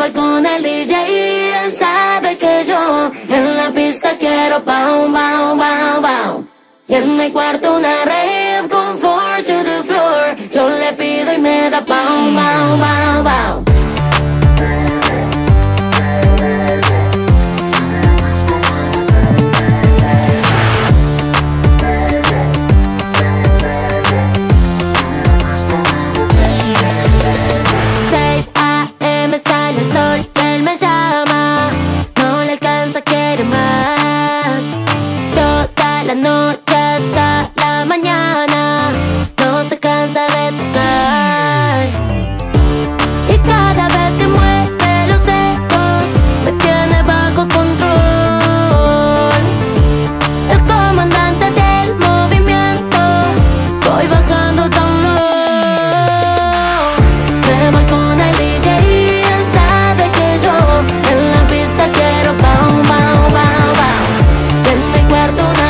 voy con el DJ, él sabe que yo en la pista quiero pow, pow, pow, pow. Y en mi cuarto una rave con 4 to the floor. Yo le pido y me da pow, pow, pow, pow. La noche hasta la mañana, no se cansa de tocar. Y cada vez que mueve los dedos, me tiene bajo control. El comandante del movimiento, voy bajando down low. Me voy con el DJ, él sabe que yo en la pista quiero pow, pow, pow, pow. Y en mi cuarto una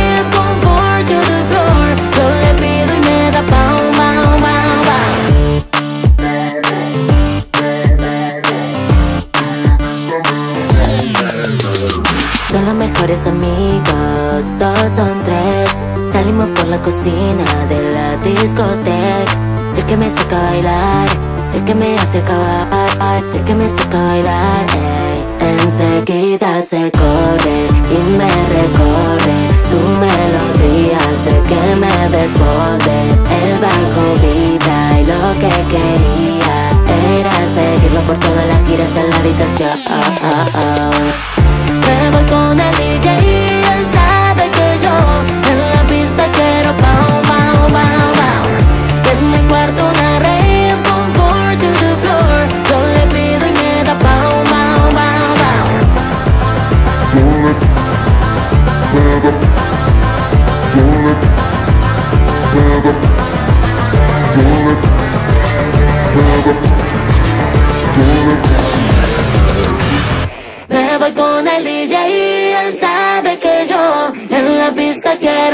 son los mejores amigos, 2 son 3. Salimos por la cocina de la discoteca. El que me saca a bailar, el que me hace acabar, el que me saca a bailar, ey. Enseguida se corre y me recorre. Su melodía hace que me desborde. El bajo vibra y lo que quería era seguirlo por todas las giras en la habitación. Me voy con el DJ, él sabe que yo en la pista quiero pow, pow, pow, pow. Y en mi cuarto una rave con 4 to the floor. Yo le pido y me da pow, pow, pow, pow. Me voy con el DJ, él sabe que yo en la pista quiero